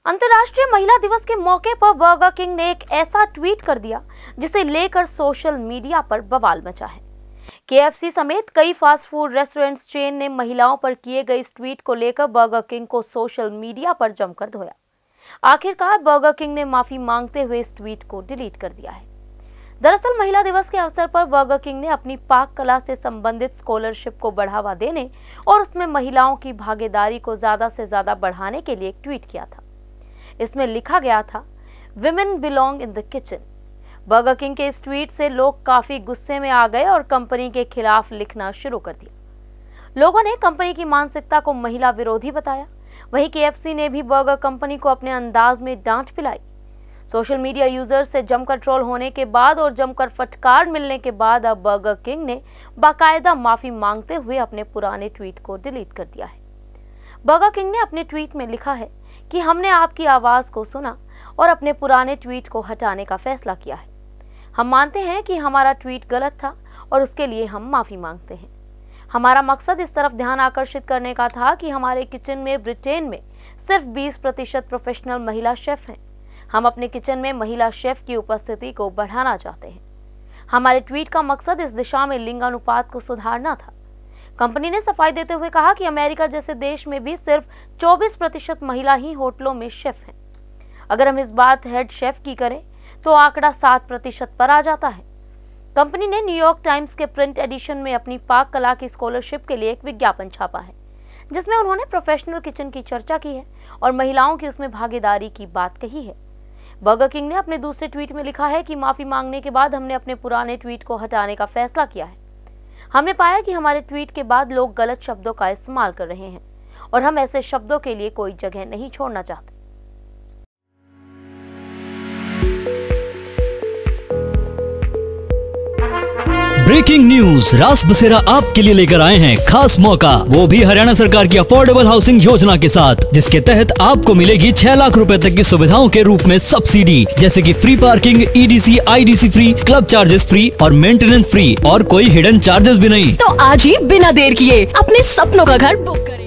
अंतर्राष्ट्रीय महिला दिवस के मौके पर बर्गर किंग ने एक ऐसा ट्वीट कर दिया जिसे लेकर सोशल मीडिया पर बवाल मचा है। KFC समेत कई फास्ट फूड रेस्टोरेंट्स चेन ने महिलाओं पर किए गए इस ट्वीट को लेकर बर्गर किंग को सोशल मीडिया पर जमकर धोया। आखिरकार बर्गर किंग ने माफी मांगते हुए इस ट्वीट को डिलीट कर दिया है। दरअसल महिला दिवस के अवसर पर बर्गर किंग ने अपनी पाक कला से संबंधित स्कॉलरशिप को बढ़ावा देने और उसमें महिलाओं की भागीदारी को ज्यादा से ज्यादा बढ़ाने के लिए एक ट्वीट किया था। इसमें लिखा गया था, women belong in the kitchen. Burger King के इस ट्वीट से लोग काफी गुस्से में आ गए और कंपनी के खिलाफ लिखना शुरू कर दिया। लोगों ने कंपनी की मानसिकता को महिला विरोधी बताया। वहीं KFC ने भी बर्गर कंपनी को अपने अंदाज में डांट पिलाई। सोशल मीडिया यूजर्स से जमकर ट्रोल होने के बाद और जमकर फटकार मिलने के बाद अब बर्गर किंग ने बाकायदा माफी मांगते हुए अपने पुराने ट्वीट को डिलीट कर दिया है। बर्गर किंग ने अपने ट्वीट में लिखा है कि हमने आपकी आवाज को सुना और अपने पुराने ट्वीट को हटाने का फैसला किया है। हम मानते हैं कि हमारा ट्वीट गलत था और उसके लिए हम माफी मांगते हैं। हमारा मकसद इस तरफ ध्यान आकर्षित करने का था कि हमारे किचन में ब्रिटेन में सिर्फ 20% प्रोफेशनल महिला शेफ हैं। हम अपने किचन में महिला शेफ की उपस्थिति को बढ़ाना चाहते हैं। हमारे ट्वीट का मकसद इस दिशा में लिंग अनुपात को सुधारना था। कंपनी ने सफाई देते हुए कहा कि अमेरिका जैसे देश में भी सिर्फ 24% महिला ही होटलों में शेफ हैं। अगर हम इस बात हेड शेफ की करें तो आंकड़ा 7% पर आ जाता है। कंपनी ने न्यूयॉर्क टाइम्स के प्रिंट एडिशन में अपनी पाक कला की स्कॉलरशिप के लिए एक विज्ञापन छापा है, जिसमें उन्होंने प्रोफेशनल किचन की चर्चा की है और महिलाओं की उसमें भागीदारी की बात कही है। बर्गर किंग ने अपने दूसरे ट्वीट में लिखा है कि माफी मांगने के बाद हमने अपने पुराने ट्वीट को हटाने का फैसला किया है। हमने पाया कि हमारे ट्वीट के बाद लोग गलत शब्दों का इस्तेमाल कर रहे हैं और हम ऐसे शब्दों के लिए कोई जगह नहीं छोड़ना चाहते। ब्रेकिंग न्यूज, रास बसेरा आपके लिए लेकर आए हैं खास मौका, वो भी हरियाणा सरकार की अफोर्डेबल हाउसिंग योजना के साथ, जिसके तहत आपको मिलेगी 6 लाख रुपए तक की सुविधाओं के रूप में सब्सिडी, जैसे कि free parking, EDC, IDC free, club charges free और मेंटेनेंस फ्री और कोई हिडन चार्जेस भी नहीं। तो आज ही बिना देर किए अपने सपनों का घर बुक करें।